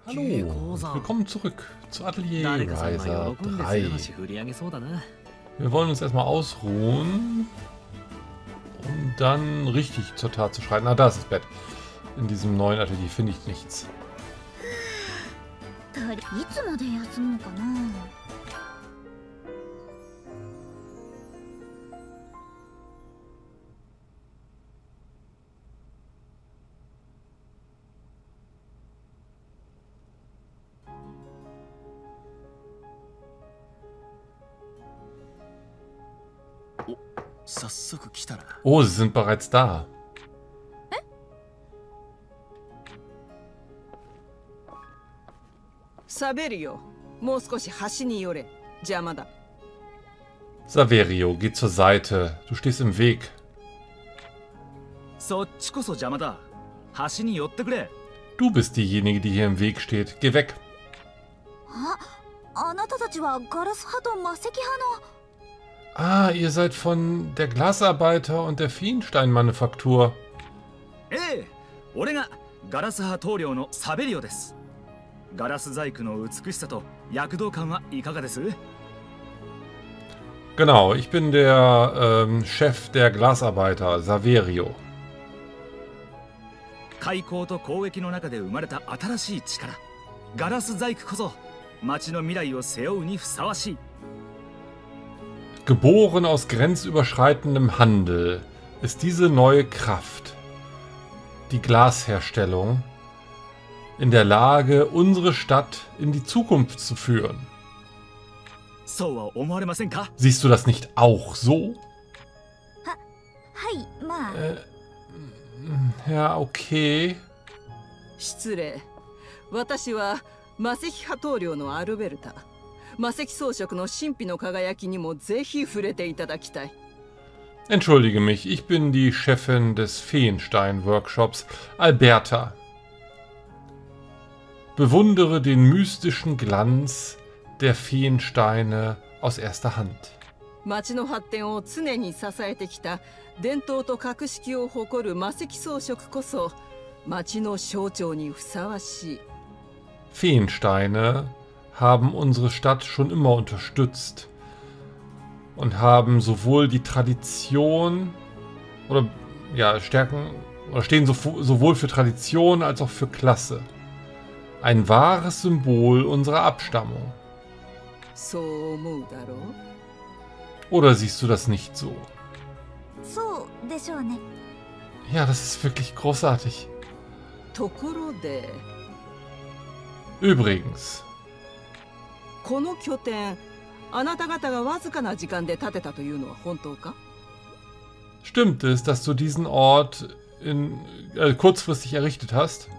Hallo, willkommen zurück zu Atelier Ryza 3. Wir wollen uns erstmal ausruhen, um dann richtig zur Tat zu schreiten. Ah, da ist das Bett. In diesem neuen Atelier finde ich nichts. Oh, sie sind bereits da. Saverio, geh zur Seite. Du stehst im Weg. Du bist diejenige, die hier im Weg steht. Geh weg. Ah, ihr seid von der Glasarbeiter und der Feenstein-Manufaktur. Genau, ich bin der Chef der Glasarbeiter, Saverio. Geboren aus grenzüberschreitendem Handel ist diese neue Kraft, die Glasherstellung, in der Lage, unsere Stadt in die Zukunft zu führen. Siehst du das nicht auch so? Ja, okay. Entschuldige mich, ich bin die Chefin des Feenstein-Workshops, Alberta. Bewundere den mystischen Glanz der Feensteine aus erster Hand. Feensteine haben unsere Stadt schon immer unterstützt und haben sowohl die Tradition stehen sowohl für Tradition als auch für Klasse. Ein wahres Symbol unserer Abstammung. Oder siehst du das nicht so? Ja, das ist wirklich großartig. Übrigens. Stimmt es, dass du diesen Ort kurzfristig errichtet hast?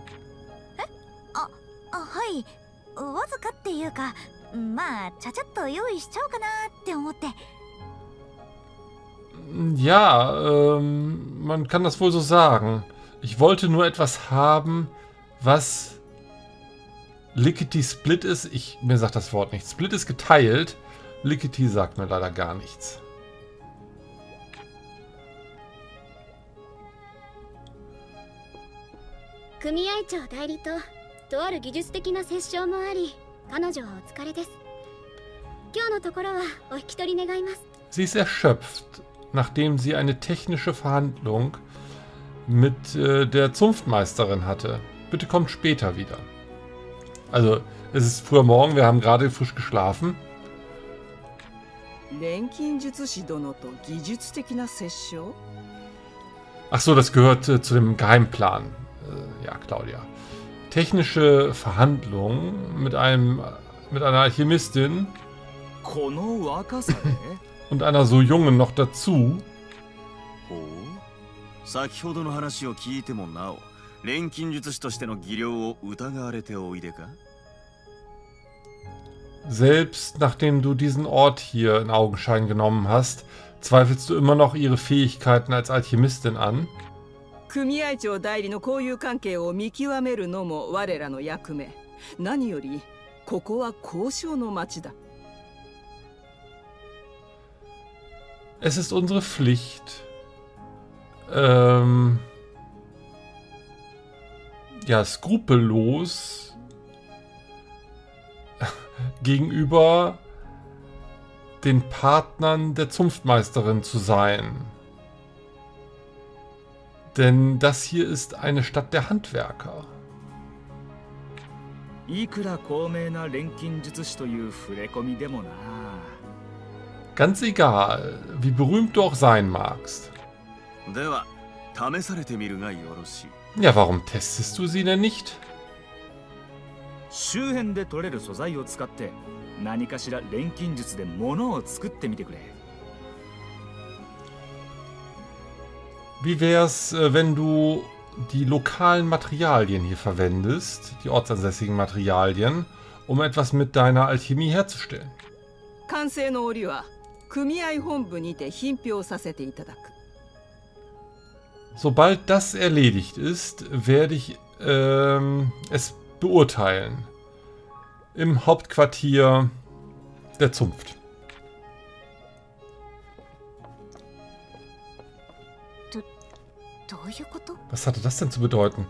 Ja, man kann das wohl so sagen. Ich wollte nur etwas haben, was Lickety Split ist. Mir sagt das Wort nichts. Split ist geteilt. Lickety sagt mir leider gar nichts. Sie ist erschöpft, nachdem sie eine technische Verhandlung mit der Zunftmeisterin hatte. Bitte kommt später wieder. Also, es ist früher Morgen, wir haben gerade frisch geschlafen. Ach so, das gehört zu dem Geheimplan. Ja, Claudia. Technische Verhandlungen mit einer Alchemistin und einer so jungen noch dazu. Selbst nachdem du diesen Ort hier in Augenschein genommen hast, zweifelst du immer noch ihre Fähigkeiten als Alchemistin an? Es ist unsere Pflicht, ja, skrupellos gegenüber den Partnern der Zunftmeisterin zu sein. Denn das hier ist eine Stadt der Handwerker. Ganz egal, wie berühmt du auch sein magst. Ja, warum testest du sie denn nicht? Wie wär's, wenn du die lokalen Materialien hier verwendest, die ortsansässigen Materialien, um etwas mit deiner Alchemie herzustellen? Sobald das erledigt ist, werde ich es beurteilen. Im Hauptquartier der Zunft. Was hatte das denn zu bedeuten?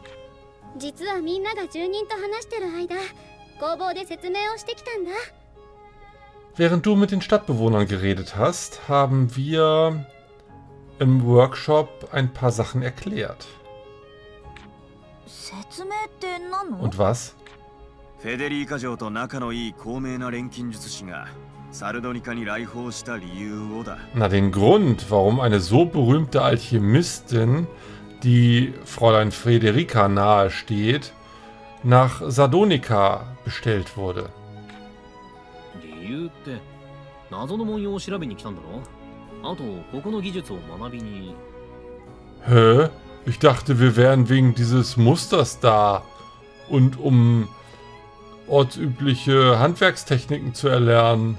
Während du mit den Stadtbewohnern geredet hast, haben wir im Workshop ein paar Sachen erklärt. Und was? Na, den Grund, warum eine so berühmte Alchemistin, die Fräulein Federica nahesteht, nach Sardonica bestellt wurde. Hä? Ich dachte, wir wären wegen dieses Musters da und um ortsübliche Handwerkstechniken zu erlernen.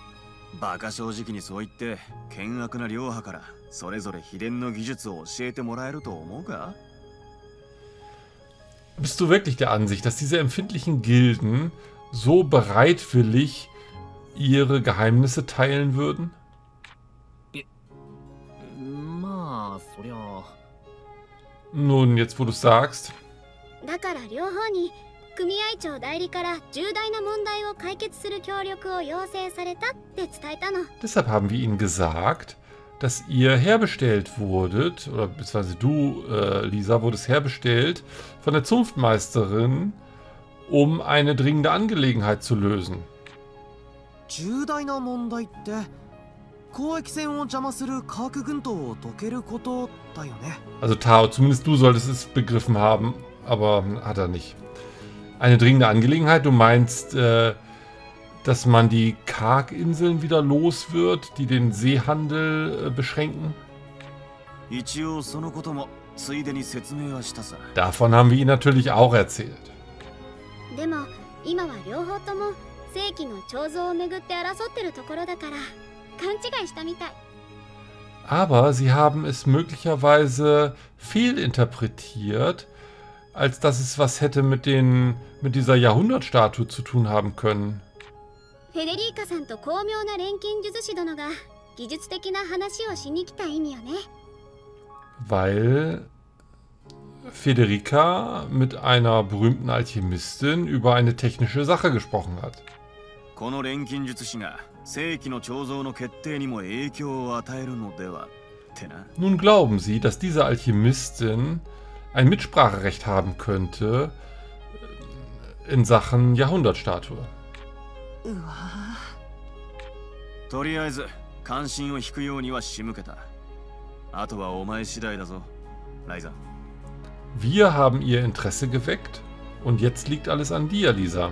Bist du wirklich der Ansicht, dass diese empfindlichen Gilden so bereitwillig ihre Geheimnisse teilen würden? Nun, jetzt wo du es sagst. Deshalb haben wir ihnen gesagt, dass ihr herbestellt wurdet, oder beziehungsweise du, Lisa, wurdest herbestellt von der Zunftmeisterin, um eine dringende Angelegenheit zu lösen. Also Tao, zumindest du solltest es begriffen haben, aber hat er nicht. Eine dringende Angelegenheit, du meinst, dass man die Karginseln wieder los wird, die den Seehandel beschränken? Davon haben wir ihnen natürlich auch erzählt. Aber sie haben es möglicherweise fehlinterpretiert, als dass es was hätte mit dieser Jahrhundertstatue zu tun haben können. Weil Federica mit einer berühmten Alchemistin über eine technische Sache gesprochen hat. Nun glauben sie, dass diese Alchemistin ein Mitspracherecht haben könnte in Sachen Jahrhundertstatue. Wir haben ihr Interesse geweckt und jetzt liegt alles an dir, Lisa.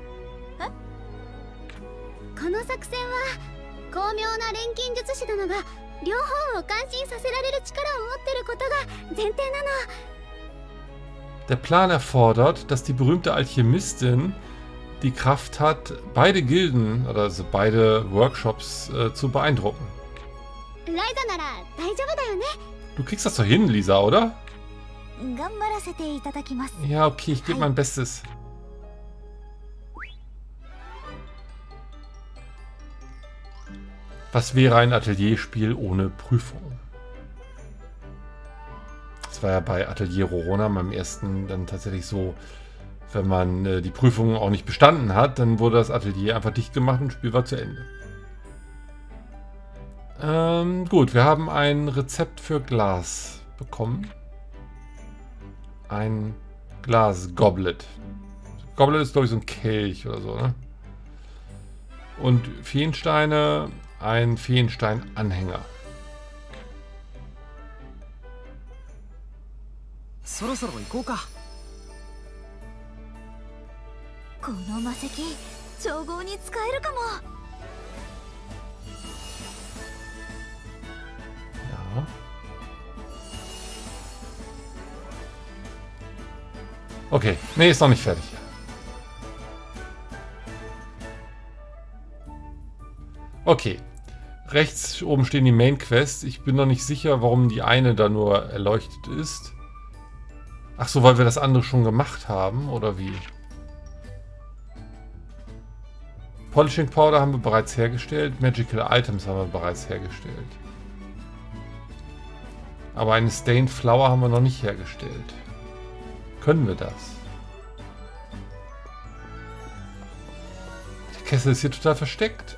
Der Plan erfordert, dass die berühmte Alchemistin die Kraft hat, beide Gilden, also beide Workshops zu beeindrucken. Du kriegst das doch hin, Lisa, oder? Ja, okay, ich gebe mein Bestes. Was wäre ein Atelierspiel ohne Prüfung? Das war ja bei Atelier Rorona, meinem ersten, dann tatsächlich so, wenn man die Prüfung auch nicht bestanden hat, dann wurde das Atelier einfach dicht gemacht und das Spiel war zu Ende. Gut, wir haben ein Rezept für Glas bekommen. Ein Glas-Goblet. Goblet ist, glaube ich, so ein Kelch oder so, ne? Und Feensteine, ein Feenstein-Anhänger. Ja. Okay, nee, ist noch nicht fertig. Okay. Rechts oben stehen die Main Quests. Ich bin noch nicht sicher, warum die eine da nur erleuchtet ist. Ach so, weil wir das andere schon gemacht haben, oder wie? Polishing Powder haben wir bereits hergestellt. Magical Items haben wir bereits hergestellt. Aber eine Stained Flower haben wir noch nicht hergestellt. Können wir das? Der Kessel ist hier total versteckt.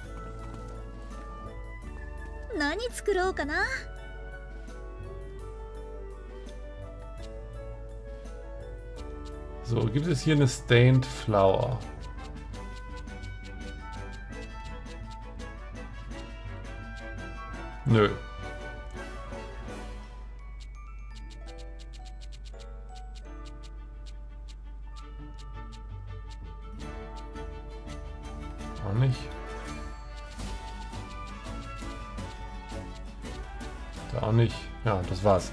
So, gibt es hier eine Stained Flower? Nö. Auch nicht. Da auch nicht. Ja, das war's.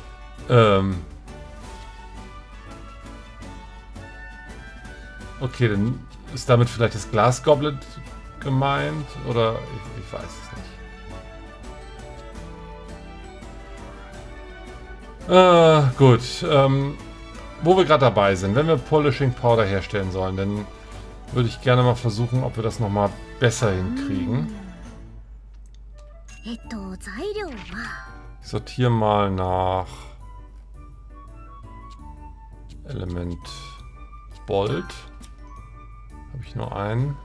Okay, dann ist damit vielleicht das Glas-Goblet gemeint? Oder ich weiß es nicht. Gut. Wo wir gerade dabei sind, wenn wir Polishing Powder herstellen sollen, dann würde ich gerne mal versuchen, ob wir das nochmal besser hinkriegen. Ich sortiere mal nach Element Bold. Habe ich nur einen.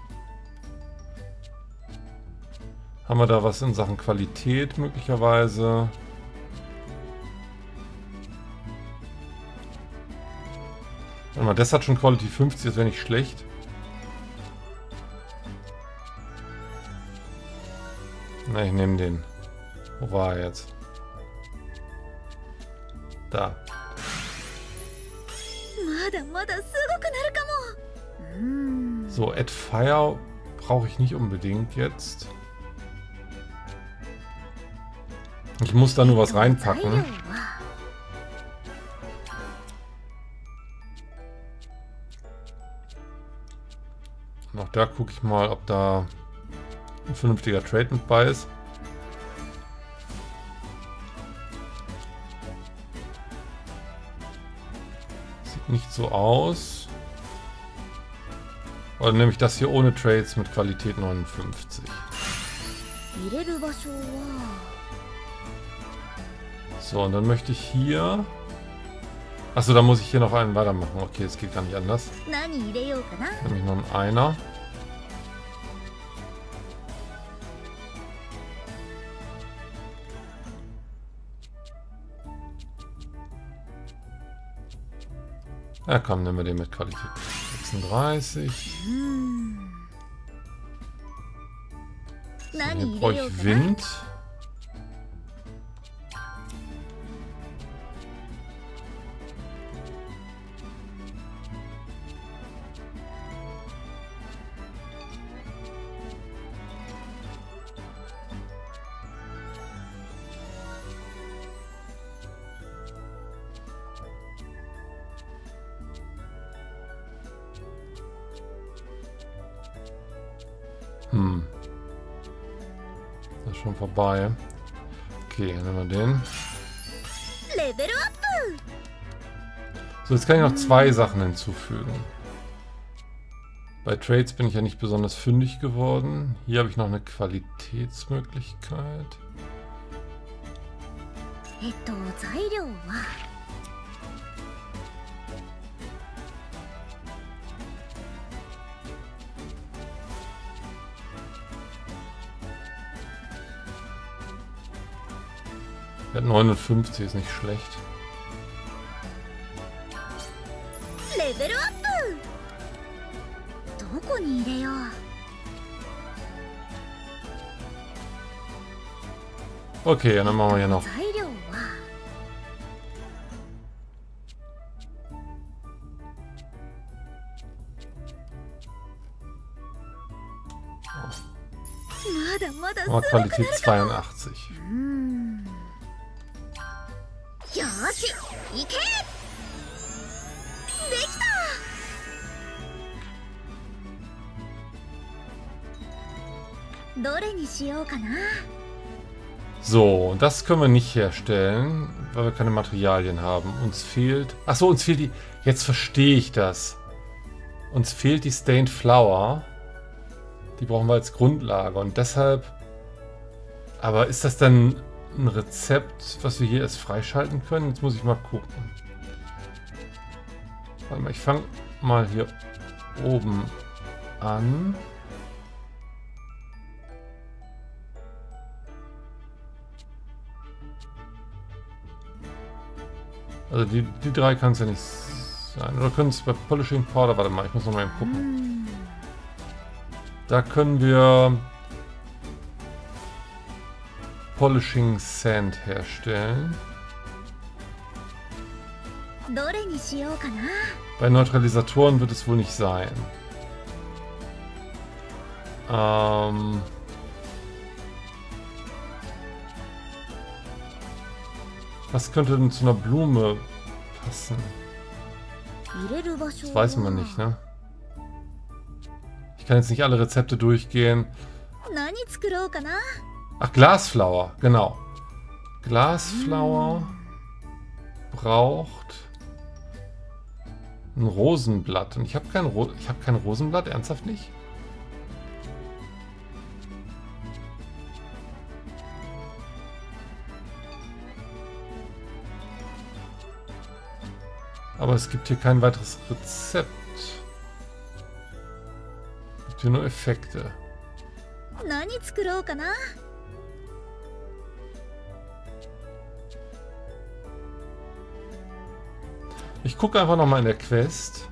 Haben wir da was in Sachen Qualität möglicherweise? Warte mal, das hat schon Quality 50, das wäre nicht schlecht. Na, ich nehme den. Wo war er jetzt? Da. So, Add Fire brauche ich nicht unbedingt jetzt. Ich muss da nur was reinpacken. Und auch da gucke ich mal, ob da ein vernünftiger Trade mit bei ist. Sieht nicht so aus. Oder nehme ich das hier ohne Trades mit Qualität 59. So, und dann möchte ich hier... Achso, da muss ich hier noch einen weitermachen. Okay, es geht gar nicht anders. Nämlich noch einen Einer. Ja komm, nehmen wir den mit Qualität 36. So, hier brauche ich Wind. Das ist schon vorbei. Okay, dann nehmen wir den. So, jetzt kann ich noch zwei Sachen hinzufügen. Bei Trades bin ich ja nicht besonders fündig geworden. Hier habe ich noch eine Qualitätsmöglichkeit. Er hat 59, ist nicht schlecht. Level up! Okay, dann machen wir hier noch. Oh, Qualität 82. So, das können wir nicht herstellen, weil wir keine Materialien haben. Uns fehlt... Achso, uns fehlt die... Jetzt verstehe ich das. Uns fehlt die Stained Flower. Die brauchen wir als Grundlage und deshalb... Aber ist das dann ein Rezept, was wir hier erst freischalten können? Jetzt muss ich mal gucken. Warte mal, ich fange mal hier oben an. Also die drei kann es ja nicht sein. Oder können es bei Polishing Powder... Warte mal, ich muss noch mal gucken. Da können wir Polishing Sand herstellen. Bei Neutralisatoren wird es wohl nicht sein. Was könnte denn zu einer Blume passen? Das weiß man nicht, ne? Ich kann jetzt nicht alle Rezepte durchgehen. Ach, Glasflower, genau. Glasflower braucht ein Rosenblatt. Und ich habe kein Rosenblatt, ernsthaft nicht? Aber es gibt hier kein weiteres Rezept. Es gibt hier nur Effekte. Ich gucke einfach nochmal in der Quest.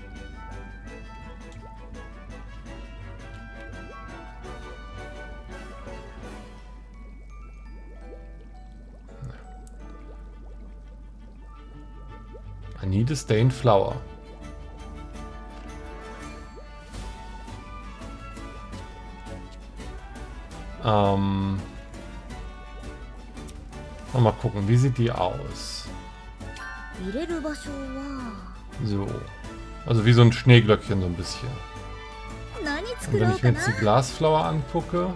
I need a stained flower. Mal gucken, wie sieht die aus? So. Also wie so ein Schneeglöckchen so ein bisschen. Und wenn ich mir jetzt die Glasflower angucke,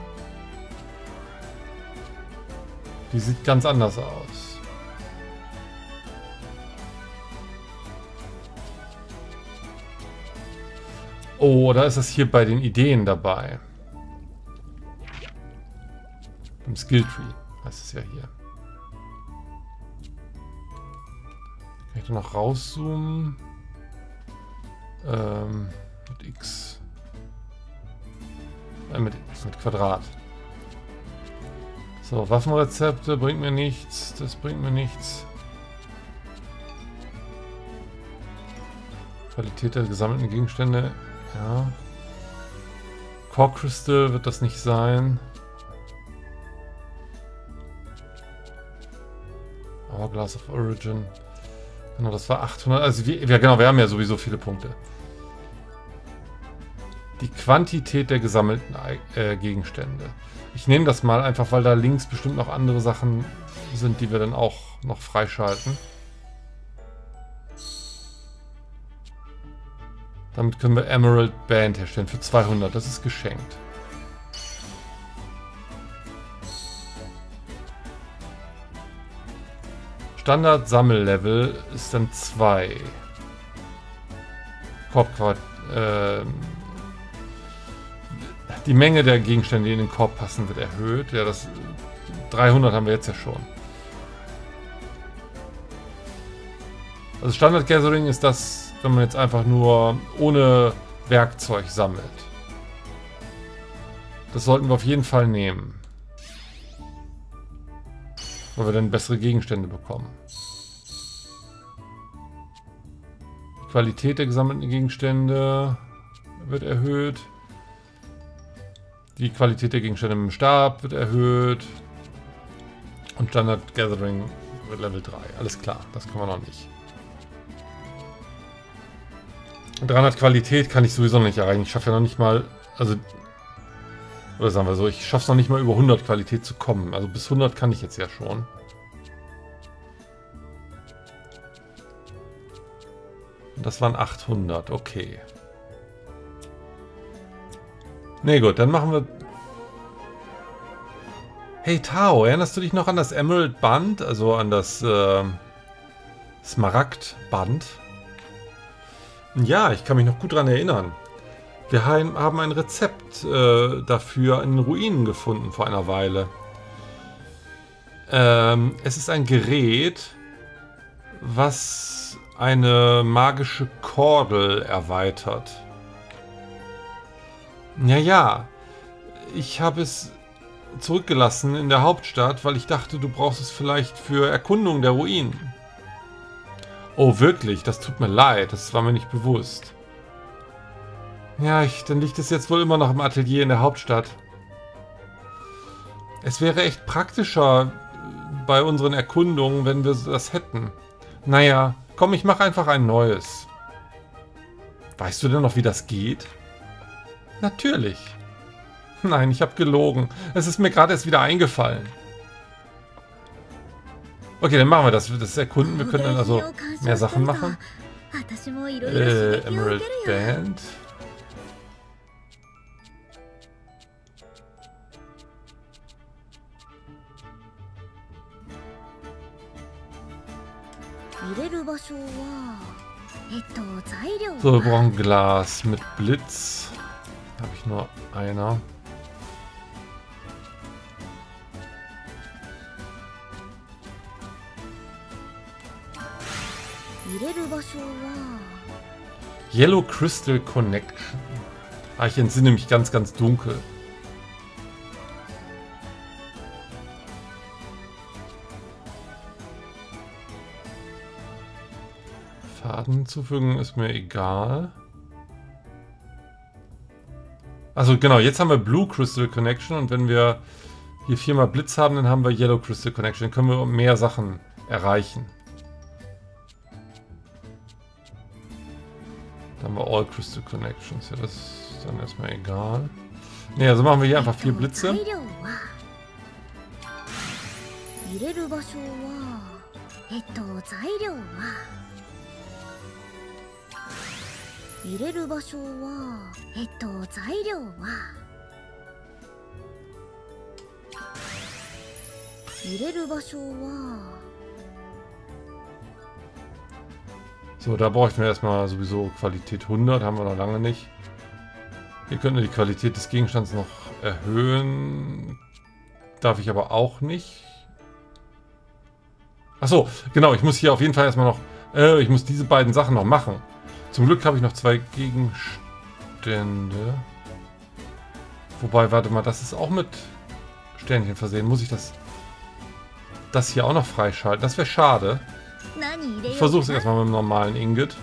die sieht ganz anders aus. Oh, da ist es hier bei den Ideen dabei. Im Skilltree heißt es ja hier. Kann ich da noch rauszoomen? Mit X. Mit Quadrat. So, Waffenrezepte bringt mir nichts. Das bringt mir nichts. Qualität der gesammelten Gegenstände. Ja. Core Crystal wird das nicht sein. Hourglass of Origin. Genau, das war 800. Also wir haben ja sowieso viele Punkte. Die Quantität der gesammelten Gegenstände. Ich nehme das mal einfach, weil da links bestimmt noch andere Sachen sind, die wir dann auch noch freischalten. Damit können wir Emerald Band herstellen für 200. Das ist geschenkt. Standard Sammellevel ist dann 2. Die Menge der Gegenstände, die in den Korb passen, wird erhöht. Ja, das 300 haben wir jetzt ja schon. Also Standard Gathering ist das, wenn man jetzt einfach nur ohne Werkzeug sammelt. Das sollten wir auf jeden Fall nehmen. Weil wir dann bessere Gegenstände bekommen. Die Qualität der gesammelten Gegenstände wird erhöht. Die Qualität der Gegenstände im Stab wird erhöht. Und Standard Gathering wird Level 3. Alles klar, das können wir noch nicht. 300 Qualität kann ich sowieso noch nicht erreichen. Ich schaffe ja noch nicht mal, also, oder sagen wir so, ich schaffe es noch nicht mal über 100 Qualität zu kommen. Also bis 100 kann ich jetzt ja schon. Und das waren 800, okay. Ne, gut, dann machen wir... Hey Tao, erinnerst du dich noch an das Emerald Band? Also an das Smaragd Band? Ja, ich kann mich noch gut daran erinnern. Wir haben ein Rezept dafür in den Ruinen gefunden vor einer Weile. Es ist ein Gerät, was eine magische Kordel erweitert. Ja, ich habe es zurückgelassen in der Hauptstadt, weil ich dachte, du brauchst es vielleicht für Erkundung der Ruinen. Oh, wirklich? Das tut mir leid. Das war mir nicht bewusst. Ja, dann liegt es jetzt wohl immer noch im Atelier in der Hauptstadt. Es wäre echt praktischer bei unseren Erkundungen, wenn wir das hätten. Naja, komm, ich mache einfach ein neues. Weißt du denn noch, wie das geht? Natürlich. Nein, ich habe gelogen. Es ist mir gerade erst wieder eingefallen. Okay, dann machen wir das Erkunden. Wir können dann also mehr Sachen machen. Emerald Band. So, wir brauchen Glas mit Blitz. Da habe ich nur einer. Yellow Crystal Connection. Ah, ich entsinne mich ganz, ganz dunkel. Faden hinzufügen ist mir egal. Also genau, jetzt haben wir Blue Crystal Connection und wenn wir hier 4-mal Blitz haben, dann haben wir Yellow Crystal Connection. Dann können wir mehr Sachen erreichen. Dann haben wir All Crystal Connections. Ja, das ist dann erstmal egal. Ne, also machen wir hier einfach 4 Blitze. So, da bräuchten wir erstmal sowieso Qualität 100, haben wir noch lange nicht. Hier könnten wir die Qualität des Gegenstands noch erhöhen. Darf ich aber auch nicht. Achso, genau, ich muss hier auf jeden Fall erstmal noch... ich muss diese beiden Sachen noch machen. Zum Glück habe ich noch 2 Gegenstände. Wobei, warte mal, das ist auch mit Sternchen versehen. Muss ich das hier auch noch freischalten? Das wäre schade. Ich versuche es erstmal mit dem normalen Ingot.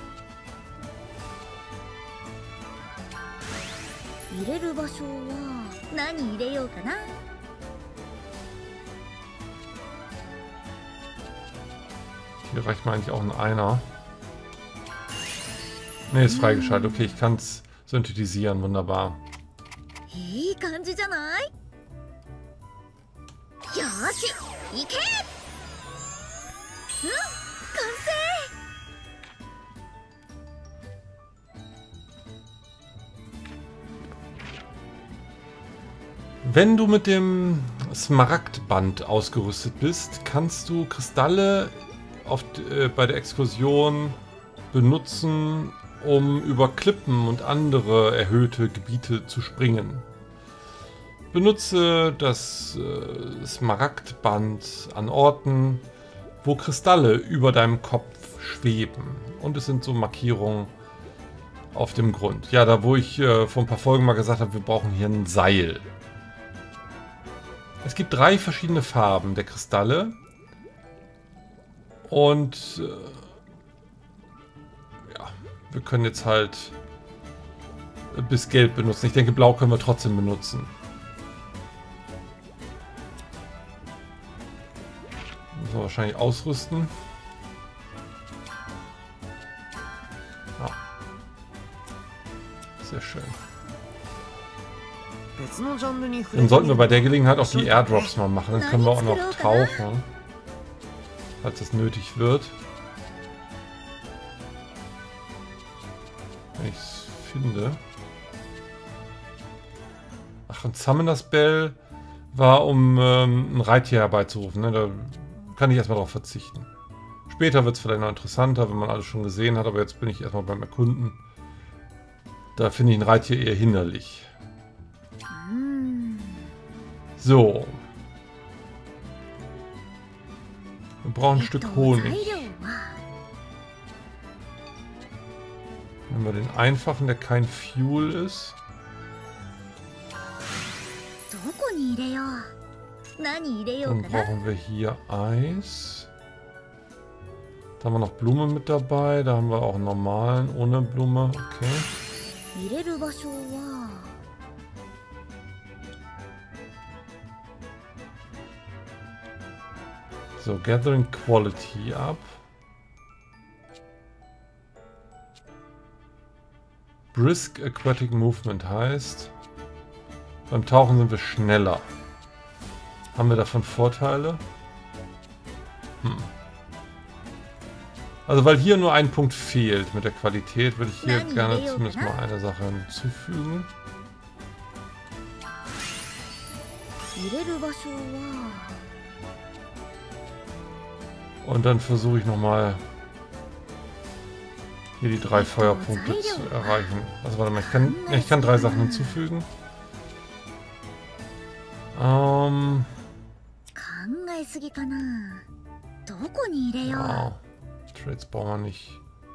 Hier reicht mir eigentlich auch ein Einer. Ne, ist freigeschaltet. Okay, ich kann es synthetisieren. Wunderbar. Wenn du mit dem Smaragdband ausgerüstet bist, kannst du Kristalle bei der Exkursion benutzen, um über Klippen und andere erhöhte Gebiete zu springen. Benutze das Smaragdband an Orten, wo Kristalle über deinem Kopf schweben. Und es sind so Markierungen auf dem Grund. Ja, da wo ich vor ein paar Folgen mal gesagt habe, wir brauchen hier ein Seil. Es gibt 3 verschiedene Farben der Kristalle. Und ja, wir können jetzt halt bis Gelb benutzen. Ich denke, Blau können wir trotzdem benutzen. Müssen wir wahrscheinlich ausrüsten. Ja. Sehr schön. Dann sollten wir bei der Gelegenheit auch die Airdrops mal machen. Dann können wir auch noch tauchen, falls es nötig wird. Wenn ich es finde. Ach, und Summoners Bell war, um ein Reittier herbeizurufen. Ne? Da kann ich erstmal darauf verzichten. Später wird es vielleicht noch interessanter, wenn man alles schon gesehen hat. Aber jetzt bin ich erstmal beim Erkunden. Da finde ich ein Reittier eher hinderlich. So. Wir brauchen ein Stück Honig. Nehmen wir den einfachen, der kein Fuel ist. Dann brauchen wir hier Eis. Da haben wir noch Blume mit dabei. Da haben wir auch einen normalen, ohne Blume. Okay. So, Gathering Quality ab. Brisk Aquatic Movement heißt, beim Tauchen sind wir schneller. Haben wir davon Vorteile? Also weil hier nur ein Punkt fehlt mit der Qualität, würde ich hier gerne zumindest mal eine Sache hinzufügen. Und dann versuche ich nochmal hier die 3 Feuerpunkte zu erreichen. Also warte mal, ich kann 3 Sachen hinzufügen. Ja, Trades brauchen wir nicht.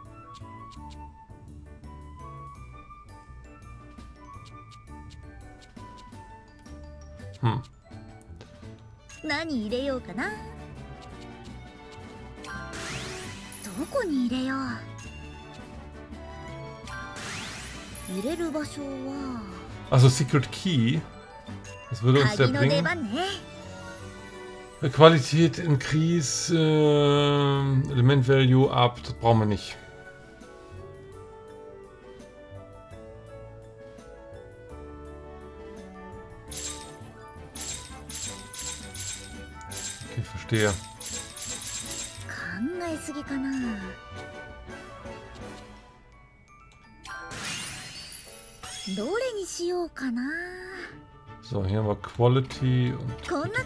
Also Secret Key. Was würde uns der bringen? Qualität increase, Element Value up. Das brauchen wir nicht. Okay, verstehe. So, hier haben wir Quality und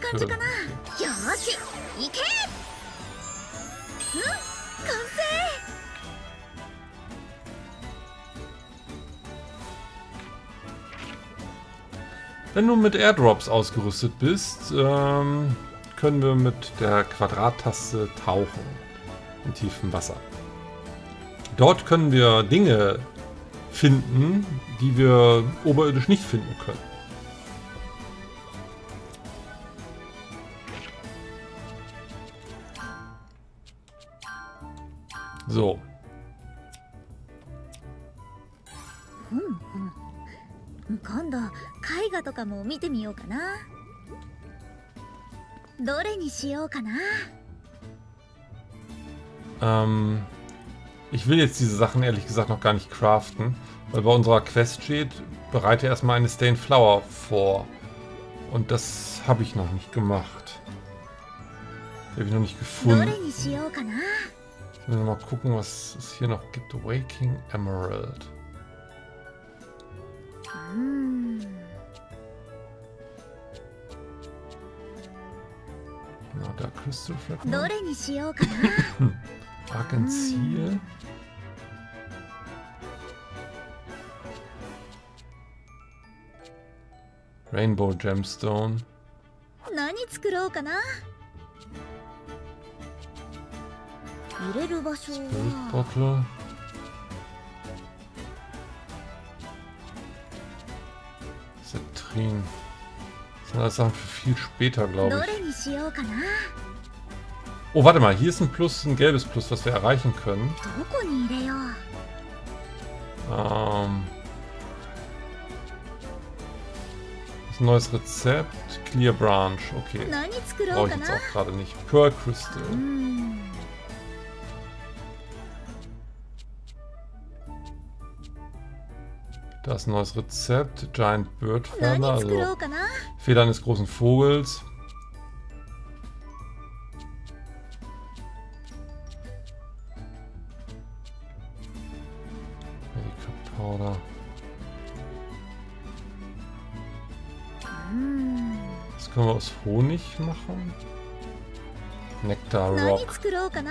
wenn du mit Airdrops ausgerüstet bist, können wir mit der Quadrattaste tauchen in tiefem Wasser. Dort können wir Dinge finden, die wir oberirdisch nicht finden können. So. Ich will jetzt diese Sachen ehrlich gesagt noch gar nicht craften, weil bei unserer Quest steht, bereite erstmal eine Stained Flower vor. Und das habe ich noch nicht gemacht. Die habe ich noch nicht gefunden. Ich will noch mal gucken, was es hier noch gibt. Waking Emerald. Na, da Crystal Fragment. Argentziel. Rainbow Gemstone. Spirit Bottle. Citrin. Das sind alles Sachen für viel später, glaube ich. Oh, warte mal. Hier ist ein Plus, ein gelbes Plus, was wir erreichen können. Das ist ein neues Rezept. Clear Branch. Okay. Brauche ich jetzt auch gerade nicht. Pearl Crystal. Da ist ein neues Rezept. Giant Bird Feather. Also Feder eines großen Vogels. Medica Powder. Das können wir aus Honig machen. Nectar Rock.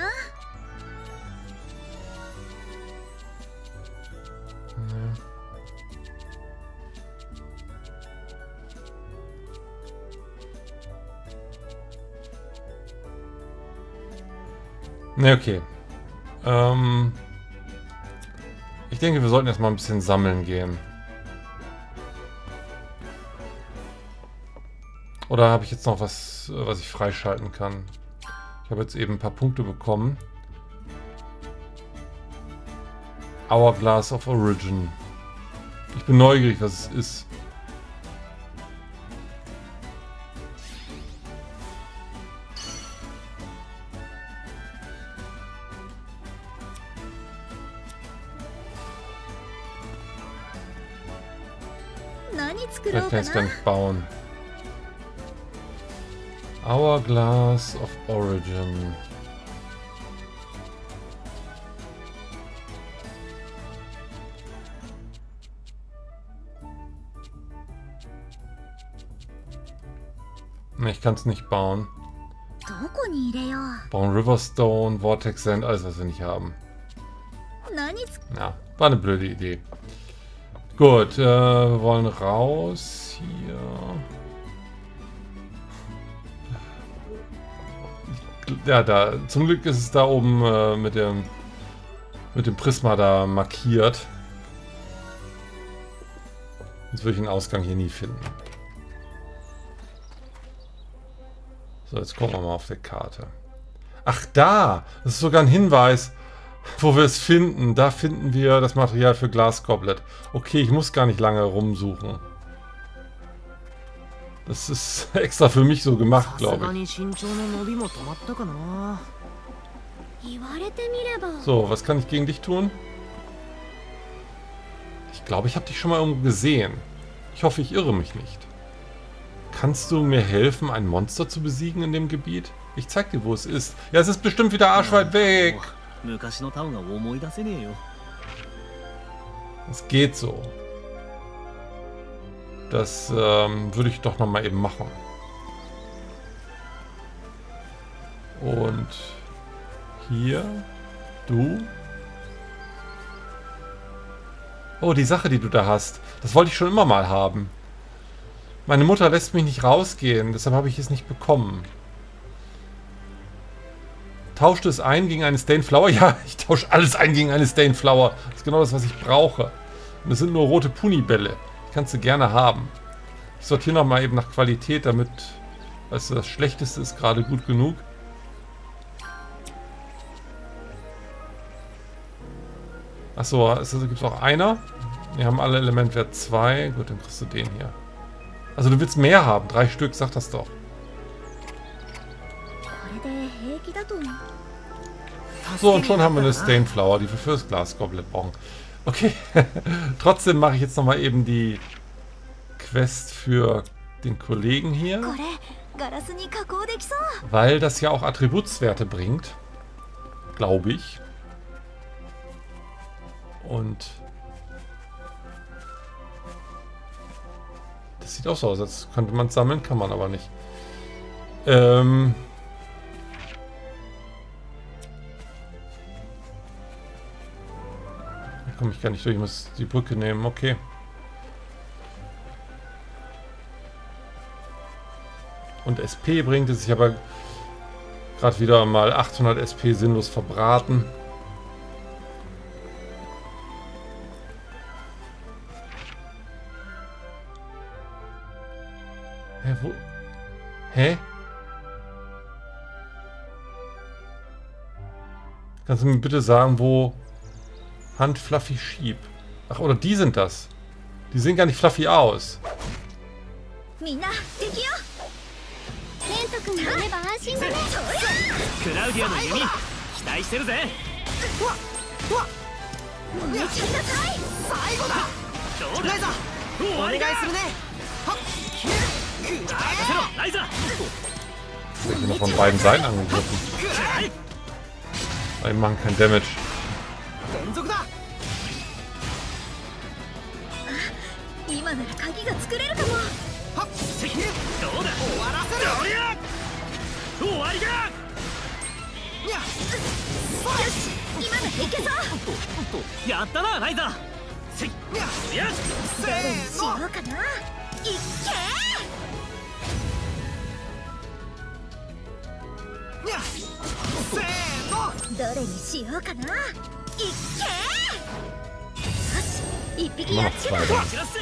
Ne, okay. Ich denke, wir sollten erstmal ein bisschen sammeln gehen. Oder habe ich jetzt noch was, was ich freischalten kann? Ich habe jetzt eben ein paar Punkte bekommen. Hourglass of Origin. Ich bin neugierig, was es ist. Vielleicht kann ich es gar nicht bauen. Hourglass of Origin. Ne, ich kann es nicht bauen. Bauen Riverstone, Vortex Sand, alles was wir nicht haben. Ja, war eine blöde Idee. Gut, wir wollen raus hier. Ja, da. Zum Glück ist es da oben mit dem Prisma da markiert. Jetzt würde ich den Ausgang hier nie finden. So, jetzt gucken wir mal auf der Karte. Ach, da! Das ist sogar ein Hinweis, wo wir es finden. Da finden wir das Material für Glass Goblet. Okay, ich muss gar nicht lange rumsuchen. Das ist extra für mich so gemacht, glaube ich. So, was kann ich gegen dich tun? Ich glaube, ich habe dich schon mal irgendwo gesehen. Ich hoffe, ich irre mich nicht. Kannst du mir helfen, ein Monster zu besiegen in dem Gebiet? Ich zeig dir, wo es ist. Ja, es ist bestimmt wieder arschweit weg. Es geht so. Das würde ich doch noch mal eben machen. Und hier, du. Oh, die Sache, die du da hast. Das wollte ich schon immer mal haben. Meine Mutter lässt mich nicht rausgehen, deshalb habe ich es nicht bekommen. Tauscht es ein gegen eine Stained Flower? Ja, ich tausche alles ein gegen eine Stained Flower. Das ist genau das, was ich brauche. Und das sind nur rote Puni-Bälle. Die kannst du gerne haben. Ich sortiere noch mal eben nach Qualität, damit, weißt du, das Schlechteste ist gerade gut genug. Achso, also gibt es auch einer. Wir haben alle Elementwert 2. Gut, dann kriegst du den hier. Also du willst mehr haben. 3 Stück, sag das doch. So, und schon haben wir eine Stained Flower, die wir fürs Glass Goblet brauchen. Okay, trotzdem mache ich jetzt nochmal eben die Quest für den Kollegen hier. Weil das ja auch Attributswerte bringt. Glaube ich. Und das sieht auch so aus, als könnte man es sammeln, kann man aber nicht. Da komme ich gar nicht durch, ich muss die Brücke nehmen, okay. Und SP bringt es, ich habe gerade wieder mal 800 SP sinnlos verbraten. Hä, wo? Hä? Kannst du mir bitte sagen, wo Hand Fluffy Sheep? Ach, oder die sind das. Die sehen gar nicht fluffy aus. Ich bin noch von beiden Seiten angegriffen. Die machen kein Damage. Immer noch zwei da.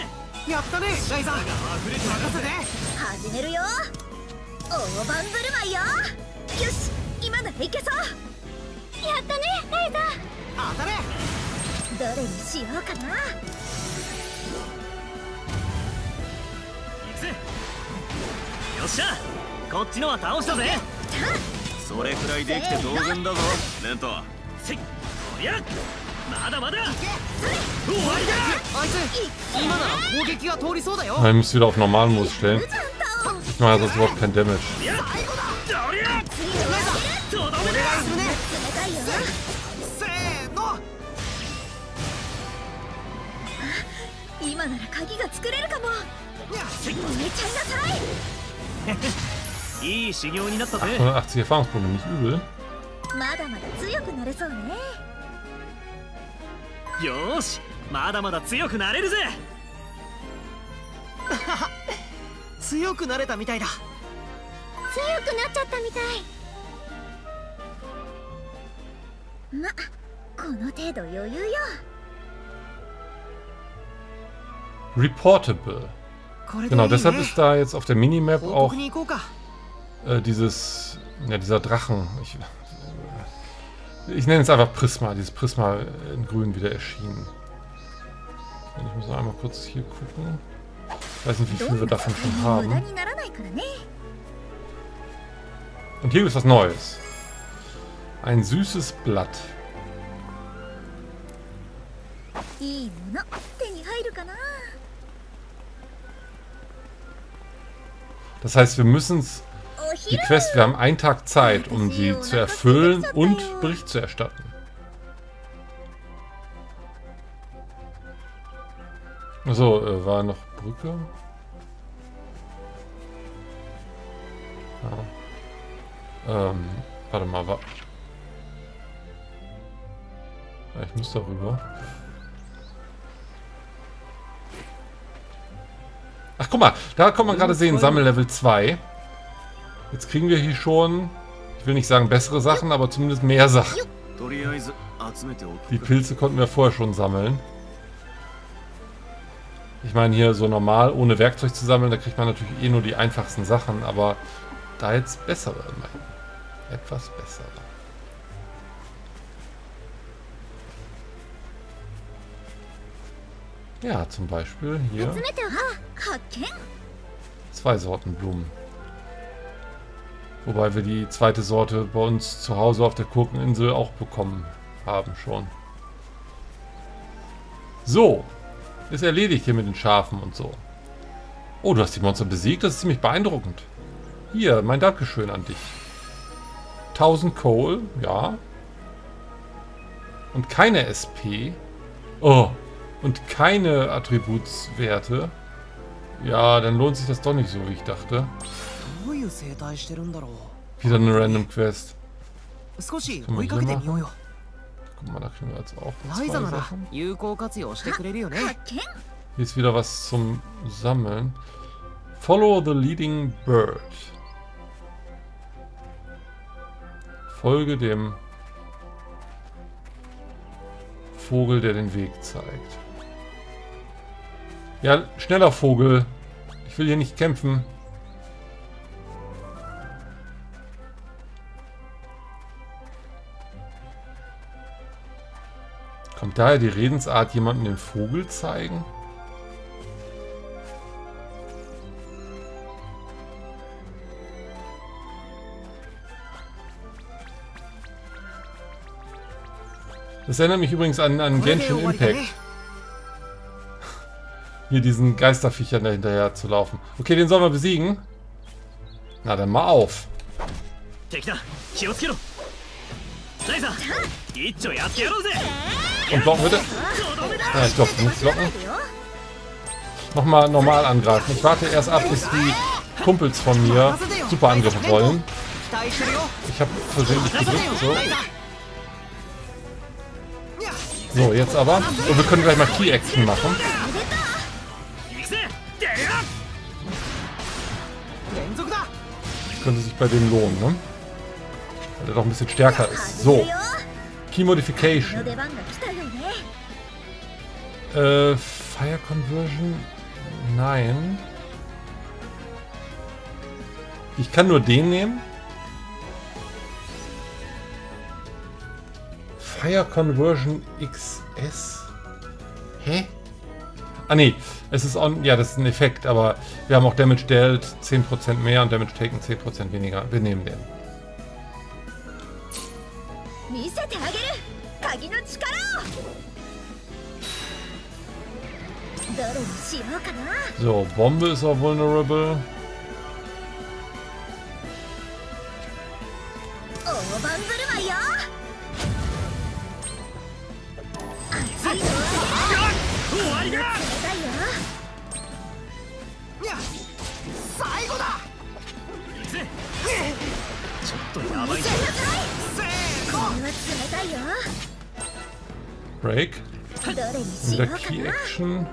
Ich muss wieder auf normalen Modus stellen. Ich mache sonst überhaupt kein Damage. Ach, 180 Erfahrungspunkte, nicht übel. Reportable. Genau, deshalb ist da jetzt auf der Minimap auch dieser Drachen. Ich nenne es einfach Prisma. Dieses Prisma in grün wieder erschienen. Ich muss noch einmal kurz hier gucken. Ich weiß nicht, wie viel wir davon schon haben. Und hier ist was Neues. Ein süßes Blatt. Das heißt, wir müssen die Quest, wir haben einen Tag Zeit, um sie zu erfüllen und Bericht zu erstatten. Achso, war noch Brücke? Ja. Warte mal, ich muss darüber. Ach, guck mal, da kann man gerade sehen, Sammellevel 2. Jetzt kriegen wir hier schon, ich will nicht sagen bessere Sachen, aber zumindest mehr Sachen. Die Pilze konnten wir vorher schon sammeln. Ich meine hier so normal, ohne Werkzeug zu sammeln, da kriegt man natürlich eh nur die einfachsten Sachen, aber da jetzt bessere immerhin. Etwas bessere. Ja, zum Beispiel hier 2 Sorten Blumen. Wobei wir die zweite Sorte bei uns zu Hause auf der Kurkeninsel auch bekommen haben schon. So, ist erledigt hier mit den Schafen und so. Oh, du hast die Monster besiegt, das ist ziemlich beeindruckend. Hier, mein Dankeschön an dich. 1000 Kohl, ja. Und keine SP. Oh, und keine Attributswerte. Ja, dann lohnt sich das doch nicht so, wie ich dachte. Wieder eine Random Quest. Guck mal, da kriegen wir jetzt auch 2 Sachen. Hier ist wieder was zum Sammeln. Follow the leading bird. Folge dem Vogel, der den Weg zeigt. Ja, schneller Vogel. Ich will hier nicht kämpfen. daher die Redensart jemandem den Vogel zeigen? Das erinnert mich übrigens an Genshin Impact. Hier diesen Geisterviechern dahinterher zu laufen. Okay, den sollen wir besiegen. Na dann mal auf. Und blocken bitte. Ja, ich glaube, nicht blocken. Nochmal normal angreifen. Ich warte erst ab, bis die Kumpels von mir super Angriffe wollen. Ich habe versehentlich gedrückt. So. So, jetzt aber. Und wir können gleich mal Key-Action machen. Könnte sich bei dem lohnen, ne? Weil der doch ein bisschen stärker ist. So. Key Modification. Fire Conversion? Nein. Ich kann nur den nehmen. Fire Conversion XS? Hä? Ah ne, es ist auch, ja, das ist ein Effekt, aber wir haben auch Damage dealt 10% mehr und Damage taken 10% weniger. Wir nehmen den. So, Bombe ist auch vulnerable. Break. Wieder Key Action.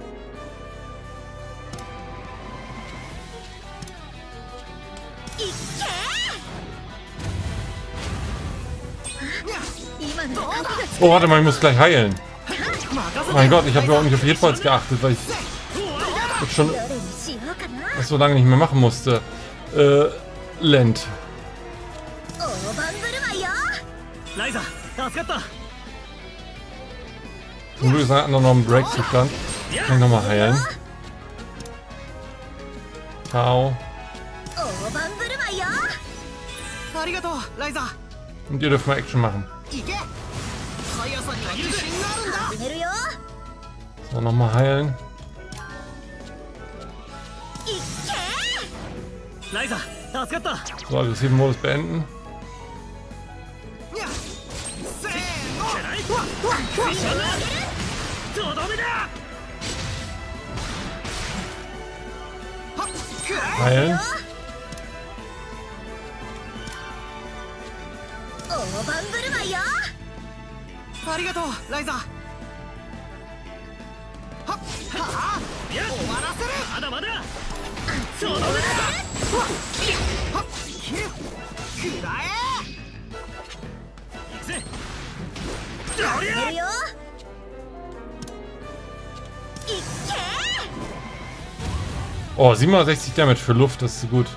Oh, warte mal, ich muss gleich heilen. Mein Gott, ich habe überhaupt nicht auf Hitpoints geachtet, weil ich jetzt schon das so lange nicht mehr machen musste. Lent. Zum Glück ist ein anderer noch ein Break-Zustand. Kann ich nochmal heilen. Ciao. Und ihr dürft mal Action machen. So, nochmal heilen. So, aggressiven Modus beenden. Heilen. Oh, 67 Damage für Luft, das ist gut.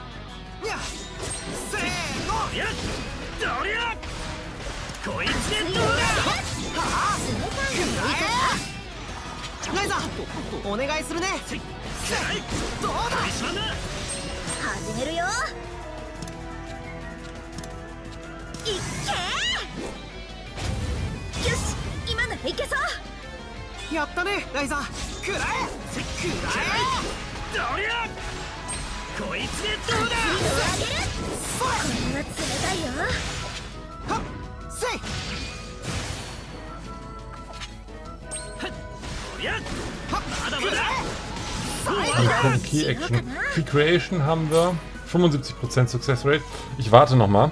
Key Action. Key Creation haben wir 75% Success Rate. Ich warte nochmal.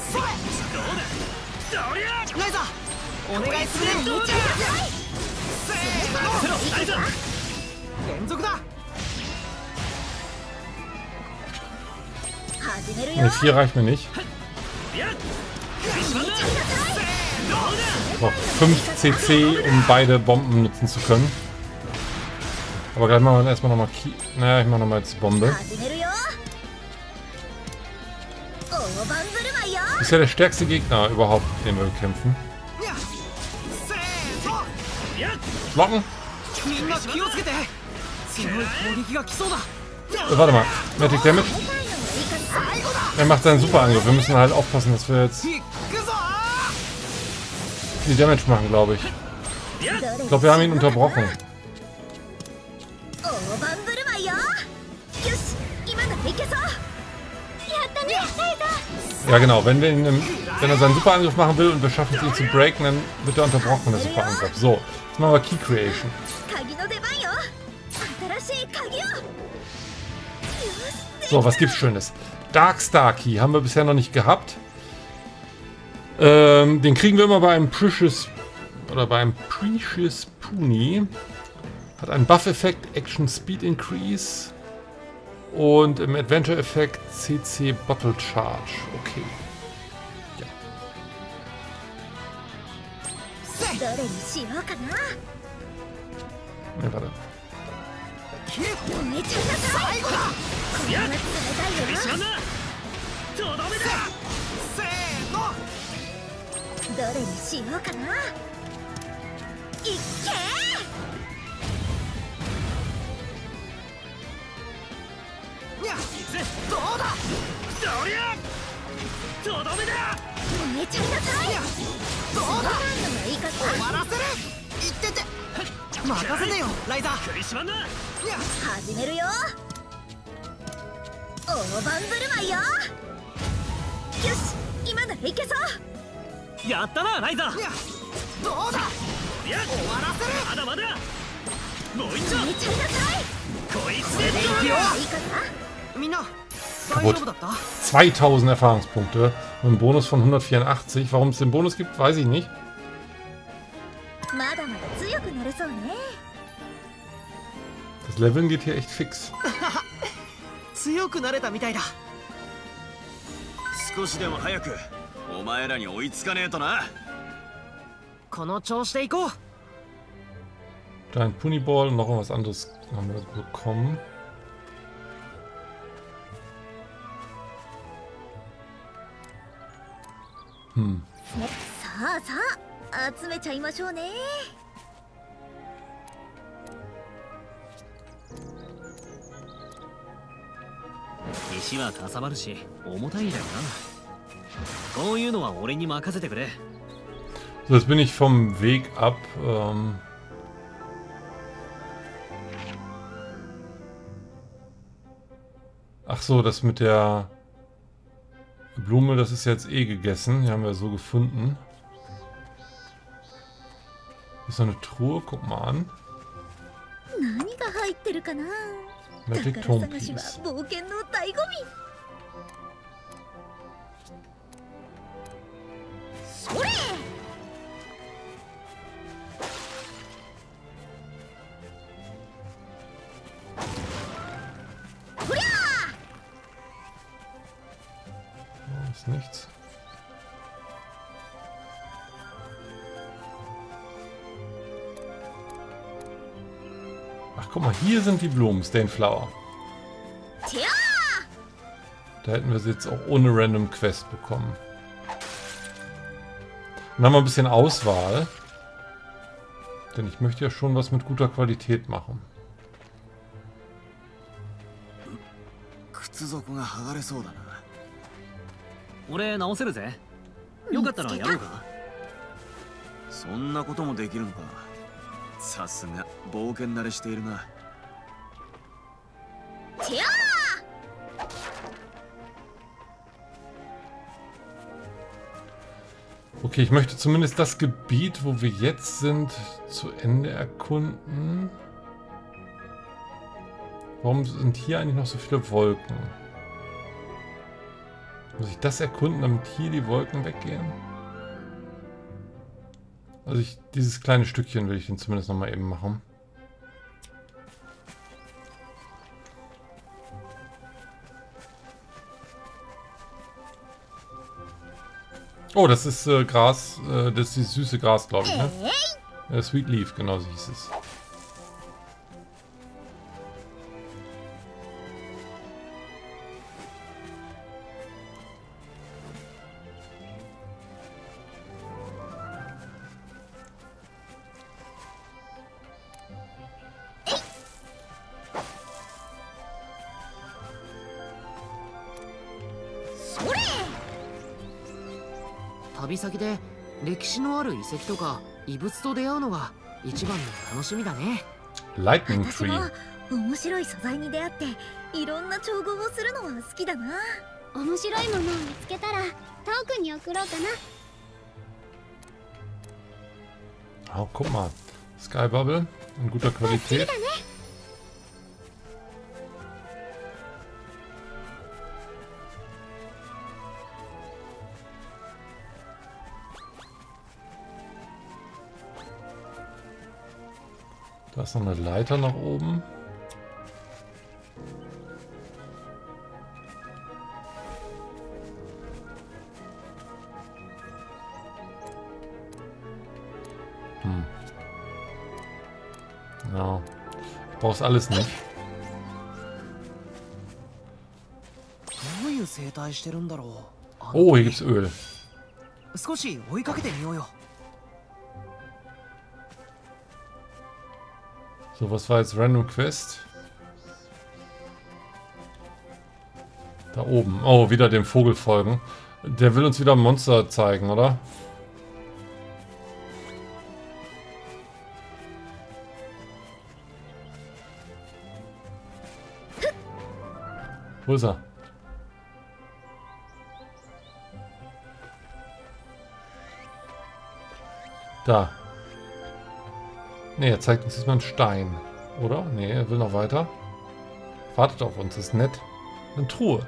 Ne, 4 reicht mir nicht. Ich brauche 5 CC, um beide Bomben nutzen zu können. Aber gleich machen wir erstmal nochmal naja, ich mache nochmal jetzt Bombe. Ist ja der stärkste Gegner überhaupt, den wir bekämpfen. Blocken. Warte mal. Magic Damage. Er macht seinen Superangriff. Wir müssen halt aufpassen, dass wir jetzt viel Damage machen, glaube ich. Ich glaube, wir haben ihn unterbrochen. Ja genau, wenn er seinen Superangriff machen will und wir schaffen es ihn zu breaken, dann wird er unterbrochen, der Superangriff. So, jetzt machen wir Key Creation. So, was gibt's Schönes? Dark Star Key haben wir bisher noch nicht gehabt. Den kriegen wir immer bei einem Precious Puni. Hat einen Buff-Effekt, Action Speed Increase und im Adventure-Effekt CC Bottle Charge. Okay. Ja. Ne, warte. Kaputt. 2000 Erfahrungspunkte und einen Bonus von 184. Warum es den Bonus gibt, weiß ich nicht. Das Leveln geht hier echt fix. Da ein Puniball und noch was anderes haben wir bekommen. So, jetzt bin ich vom Weg ab. Ach so, das mit der Blume, das ist jetzt eh gegessen. Die haben wir so gefunden. Hier ist noch eine Truhe, guck mal an. Magic Tome Piece. Ist nichts. Ach, guck mal, hier sind die Blumen, Stainflower. Da hätten wir sie jetzt auch ohne Random Quest bekommen. Dann haben wir ein bisschen Auswahl. Denn ich möchte ja schon was mit guter Qualität machen. Okay, ich möchte zumindest das Gebiet, wo wir jetzt sind, zu Ende erkunden. Warum sind hier eigentlich noch so viele Wolken? Muss ich das erkunden, damit hier die Wolken weggehen? Also dieses kleine Stückchen will ich den zumindest noch mal eben machen. Oh, das ist Gras, das ist dieses süße Gras, glaube ich, ne? Sweet Leaf, genau so hieß es. Lightning Tree. 面白い素材に出会っていろんな調合をするのは好きだな。面白いものを見つけたらトークに送ろうかな。 Oh, guck mal. Sky Bubble in guter Qualität. Da ist noch eine Leiter nach oben. Ja, ich brauch's alles nicht. Oh, hier gibt's Öl. So, was war jetzt Random Quest? Da oben. Oh, wieder dem Vogel folgen. Der will uns wieder ein Monster zeigen, oder? Wo ist er? Da. Ne, er zeigt uns jetzt mal einen Stein. Oder? Ne, er will noch weiter. Wartet auf uns, ist nett. Eine Truhe.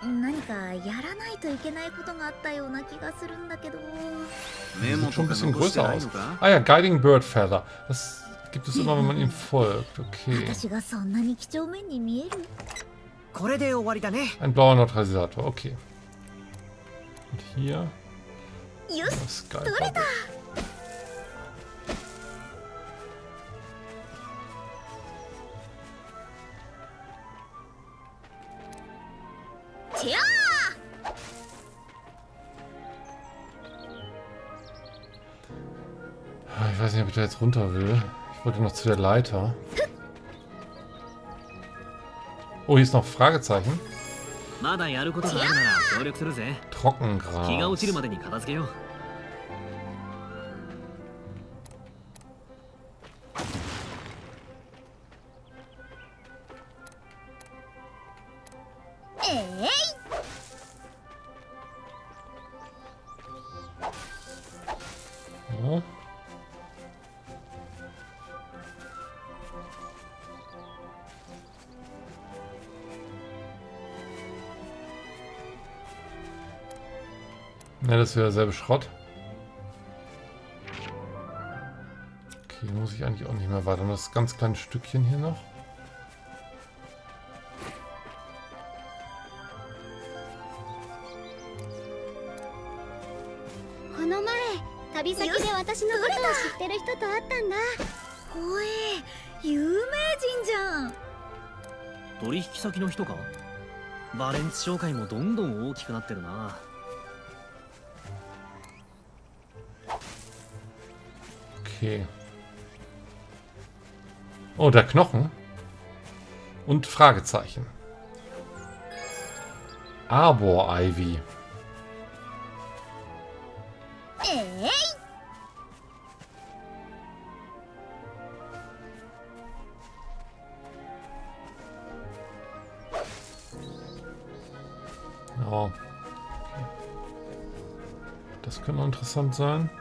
Sieht schon ein bisschen größer aus. Ah ja, Guiding Bird Feather. Das gibt es immer, wenn man ihm folgt. Okay. Ein blauer Neutralisator, okay. Und hier. Sky Bubble. Ich weiß nicht, ob ich da jetzt runter will. Ich wollte noch zu der Leiter. Oh, hier ist noch Fragezeichen. Trockengras. Ja. Ja, das wäre derselbe Schrott. Okay, muss ich eigentlich auch nicht mehr weiter. Das ganz kleine Stückchen hier noch. Okay. Oh, der Knochen. Und Fragezeichen. Arbor Ivy. Ja. Okay. Das könnte noch interessant sein.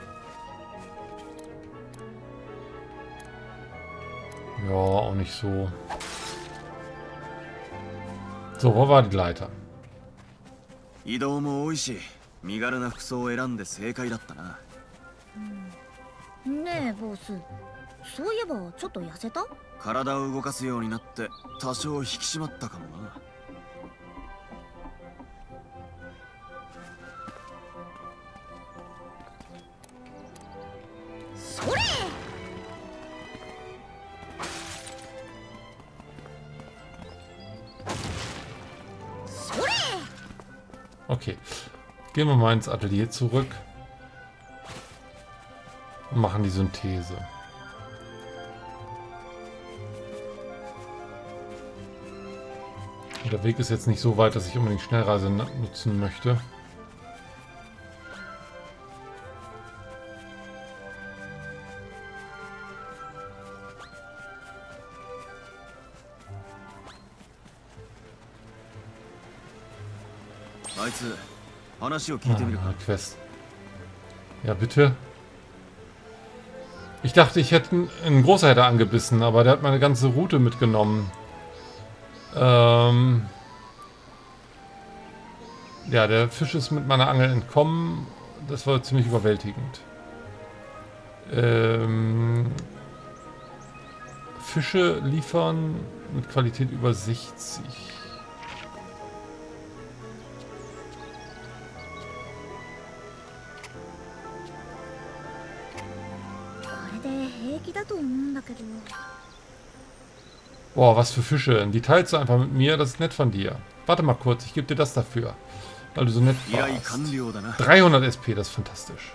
Ja, auch nicht so. So, wo war die Leiter? 移動も多いし、身軽な服装を選んで正解だったな。 ねえボス、そういえばちょっと痩せた？ 体を動かすようになって多少引き締まったかもな。 それ！それ！ Okay, gehen wir mal ins Atelier zurück und machen die Synthese. Der Weg ist jetzt nicht so weit, dass ich unbedingt Schnellreise nutzen möchte. Quest. Ja, bitte. Ich dachte, ich hätte ein großer hätte angebissen, aber der hat meine ganze Route mitgenommen. Ja, der Fisch ist mit meiner Angel entkommen. Das war ziemlich überwältigend. Fische liefern mit Qualität über 60. Boah, was für Fische. Die teilst du einfach mit mir, das ist nett von dir. Warte mal kurz, ich gebe dir das dafür. Weil du so nett warst. 300 SP, das ist fantastisch.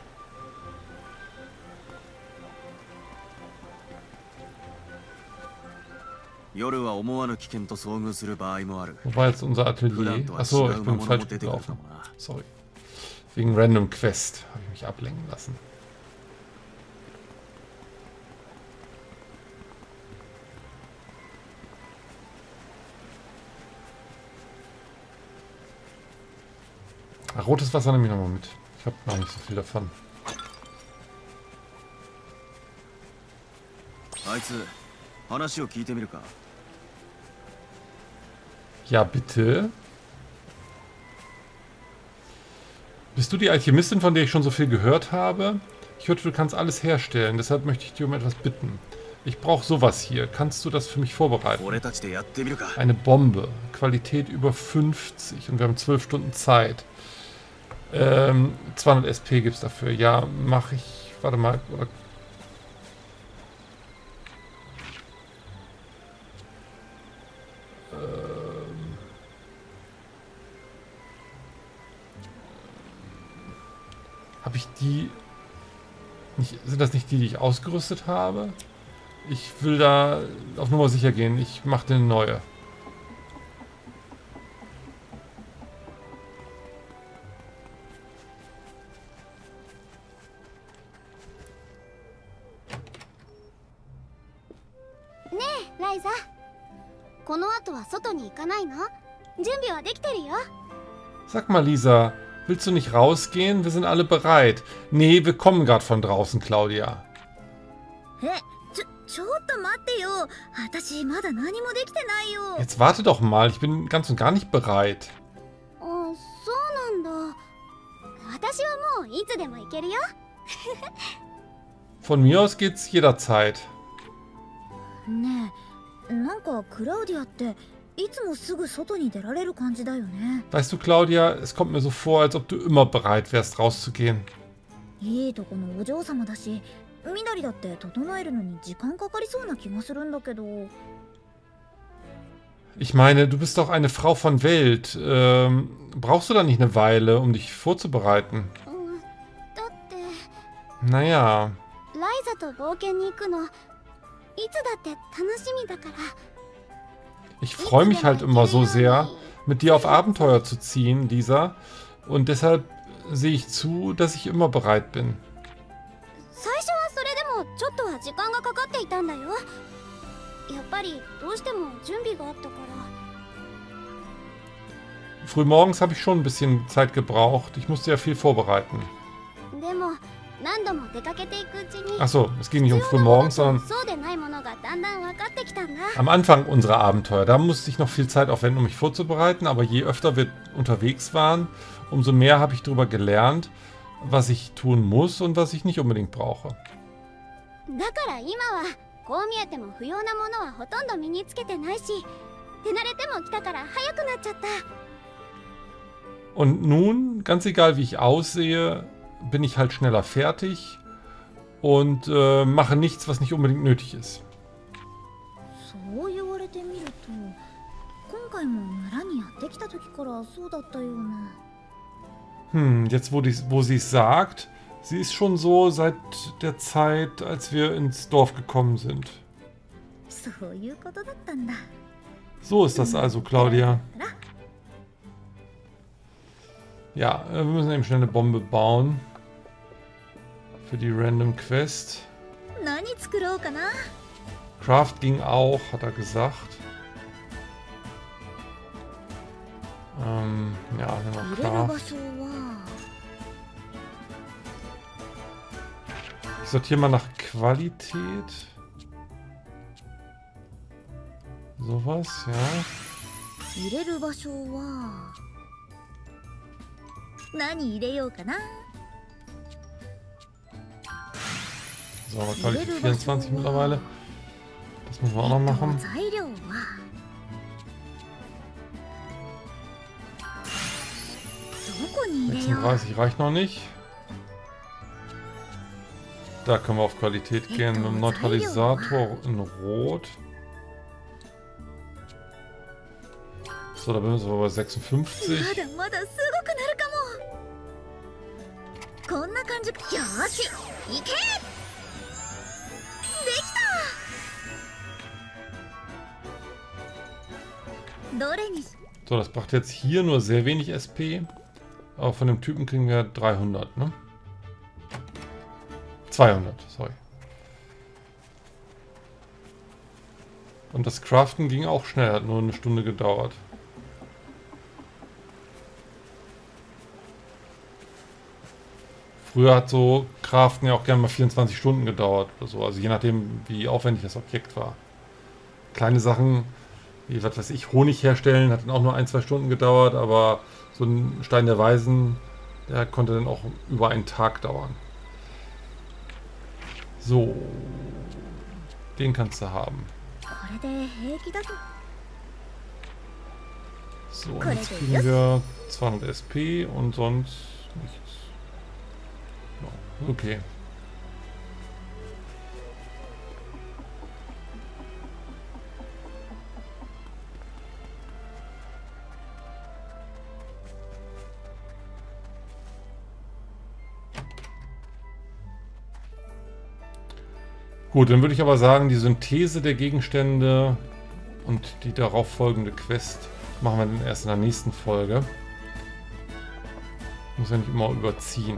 Wo war jetzt unser Atelier? Achso, ich bin falsch gelaufen. Sorry. Wegen Random Quest habe ich mich ablenken lassen. Ach, rotes Wasser nehme ich nochmal mit. Ich habe noch nicht so viel davon. Ja, bitte. Bist du die Alchemistin, von der ich schon so viel gehört habe? Ich hörte, du kannst alles herstellen. Deshalb möchte ich dir um etwas bitten. Ich brauche sowas hier. Kannst du das für mich vorbereiten? Eine Bombe. Qualität über 50. Und wir haben 12 Stunden Zeit. 200 SP gibt es dafür. Ja, mache ich. Warte mal. Oder habe ich die nicht? Sind das nicht die, die ich ausgerüstet habe? Ich will da auf Nummer sicher gehen. Ich mache eine neue. Sag mal, Lisa, willst du nicht rausgehen? Wir sind alle bereit. Nee, wir kommen gerade von draußen, Claudia. Jetzt warte doch mal, ich bin ganz und gar nicht bereit. Von mir aus geht's jederzeit. Weißt du, Claudia, es kommt mir so vor, als ob du immer bereit wärst, rauszugehen. Ich meine, du bist doch eine Frau von Welt. Brauchst du da nicht eine Weile, um dich vorzubereiten? Naja. Ich freue mich halt immer so sehr, mit dir auf Abenteuer zu ziehen, Lisa. Und deshalb sehe ich zu, dass ich immer bereit bin. Frühmorgens habe ich schon ein bisschen Zeit gebraucht. Ich musste ja viel vorbereiten. Achso, es ging nicht um frühmorgens, sondern... am Anfang unserer Abenteuer. Da musste ich noch viel Zeit aufwenden, um mich vorzubereiten. Aber je öfter wir unterwegs waren, umso mehr habe ich darüber gelernt, was ich tun muss und was ich nicht unbedingt brauche. Und nun, ganz egal wie ich aussehe, bin ich halt schneller fertig und mache nichts, was nicht unbedingt nötig ist. Jetzt wo sie es sagt, sie ist schon so seit der Zeit, als wir ins Dorf gekommen sind. So ist das also, Claudia. Ja, wir müssen eben schnell eine Bombe bauen. Für die Random Quest. Craft ging auch, hat er gesagt. Ja, nehmen wir Craft. Ich sortiere mal nach Qualität. Sowas, ja. So, aber Qualität 24 mittlerweile. Das müssen wir auch noch machen. 36 reicht noch nicht. Da können wir auf Qualität gehen mit dem Neutralisator in Rot. So, da sind wir bei 56. So, das brachte jetzt hier nur sehr wenig SP. Aber von dem Typen kriegen wir 300, ne? 200, sorry. Und das Craften ging auch schnell, hat nur eine Stunde gedauert. Früher hat so Craften ja auch gerne mal 24 Stunden gedauert oder so. Also je nachdem, wie aufwendig das Objekt war. Kleine Sachen, wie, was weiß ich, Honig herstellen, hat dann auch nur 1-2 Stunden gedauert, aber so ein Stein der Weisen, der konnte dann auch über einen Tag dauern. So, den kannst du haben. So, und jetzt kriegen wir 200 SP und sonst nichts. Okay. Gut, dann würde ich aber sagen, die Synthese der Gegenstände und die darauf folgende Quest machen wir dann erst in der nächsten Folge. Muss ja nicht immer überziehen.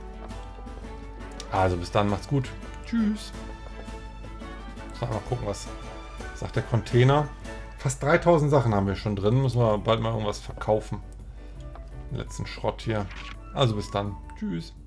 Also bis dann, macht's gut. Tschüss. So, mal gucken, was sagt der Container. Fast 3000 Sachen haben wir schon drin. Müssen wir bald mal irgendwas verkaufen. Den letzten Schrott hier. Also bis dann. Tschüss.